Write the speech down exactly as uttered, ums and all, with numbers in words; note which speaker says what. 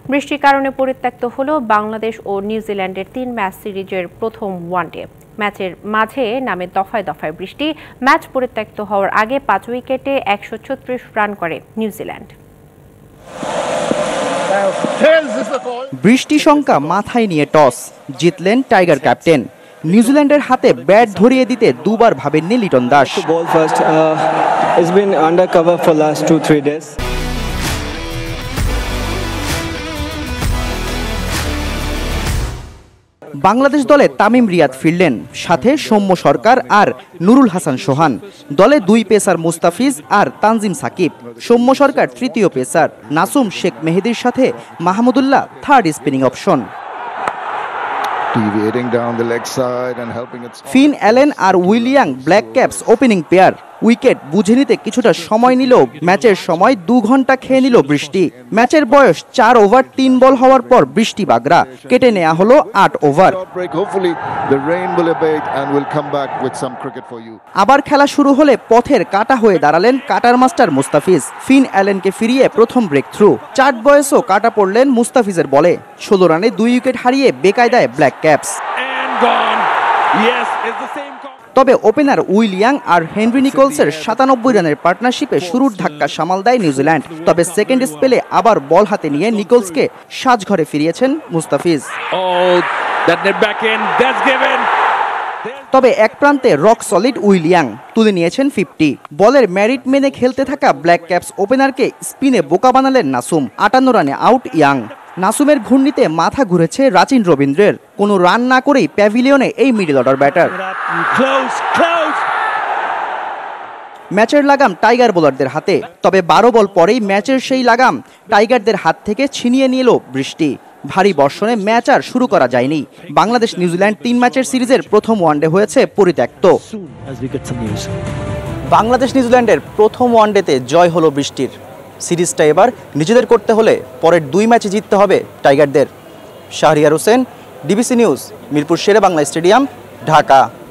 Speaker 1: বৃষ্টির কারণে পরিত্যক্ত হলো বাংলাদেশ ও নিউজিল্যান্ডের তিন ম্যাচ সিরিজের প্রথম ওয়ানডে। ম্যাচের মাঝে নামে দফায় দফায় বৃষ্টি। ম্যাচ পরিত্যক্ত হওয়ার আগে পাঁচ উইকেটে একশো ছত্রিশ রান করে নিউজিল্যান্ড।
Speaker 2: বৃষ্টি শঙ্কা মাথায় নিয়ে টস জিতলেন টাইগার ক্যাপ্টেন। নিউজিল্যান্ডের হাতে ব্যাট ধরিয়ে দিতে দুবার ভাবেননি লিটন দাস। বাংলাদেশ দলে তামিম রিয়াদ ফিরলেন, সাথে সৌম্য সরকার আর নুরুল হাসান সোহান। দলে দুই পেসার মুস্তাফিজ আর তানজিম সাকিব। সৌম্য সরকার তৃতীয় পেসার, নাসুম শেখ মেহেদির সাথে Mahmudullah third spinning option. Finn Allen আর Will Young black caps opening pair. Wicket বুঝে নিতে কিছুটা সময় নিলেও ম্যাচের সময় দু ঘন্টা খেয়ে নিল বৃষ্টি। ম্যাচের বয়স চার ওভার তিন বল হওয়ার পর বৃষ্টি বাগড়া কেটে নেওয়া হলো আট ওভার। আবার খেলা শুরু হলে পথের কাটা হয়ে দাঁড়ালেন কাটার মাস্টার মুস্তাফিজ। ফিন অ্যালেনকে ফিরিয়ে প্রথম ব্রেক থ্রু। চার বয়সও কাটা পড়লেন মুস্তাফিজের বলে। ষোলো রানে দুই উইকেট হারিয়ে বেকায়দায় ব্ল্যাক ক্যাপস। তবে ওপেনার উইলিয়াং আর হেনরি নিকোলসের সাতানব্বই রানের পার্টনারশিপে শুরুর ধাক্কা সামাল দেয় নিউজিল্যান্ড। তবে সেকেন্ড স্পেলে আবার বল হাতে নিয়ে নিকোলসকে সাজঘরে ফিরিয়েছেন মুস্তাফিজ। তবে এক প্রান্তে রক সলিড উইলিয়াং তুলে নিয়েছেন ফিফটি। বলের ম্যারিট মেনে খেলতে থাকা ব্ল্যাক ক্যাপস ওপেনারকে স্পিনে বোকা বানালেন নাসুম। আটান্ন রানে আউট ইয়াং। নাসুমের ঘূর্ণিতে মাথা ঘুরেছে রাচিন রবীন্দ্রের। কোনো রান না করেই প্যাভিলিয়নে এই মিডল অর্ডার ব্যাটার। ম্যাচের লাগাম টাইগার বোলারদের হাতে। তবে বারো বল পরেই ম্যাচের সেই লাগাম টাইগারদের হাত থেকে ছিনিয়ে নিল বৃষ্টি। ভারী বর্ষণে ম্যাচ আর শুরু করা যায়নি। বাংলাদেশ নিউজিল্যান্ড তিন ম্যাচের সিরিজের প্রথম ওয়ানডে হয়েছে পরিত্যক্ত। বাংলাদেশ নিউজিল্যান্ডের প্রথম ওয়ানডেতে জয় হলো বৃষ্টির। সিরিজটা এবার নিজেদের করতে হলে পরের দুই ম্যাচে জিততে হবে টাইগারদের। Shahriar Hossain, DBC news, Mirpur Shere Bangla stadium, Dhaka.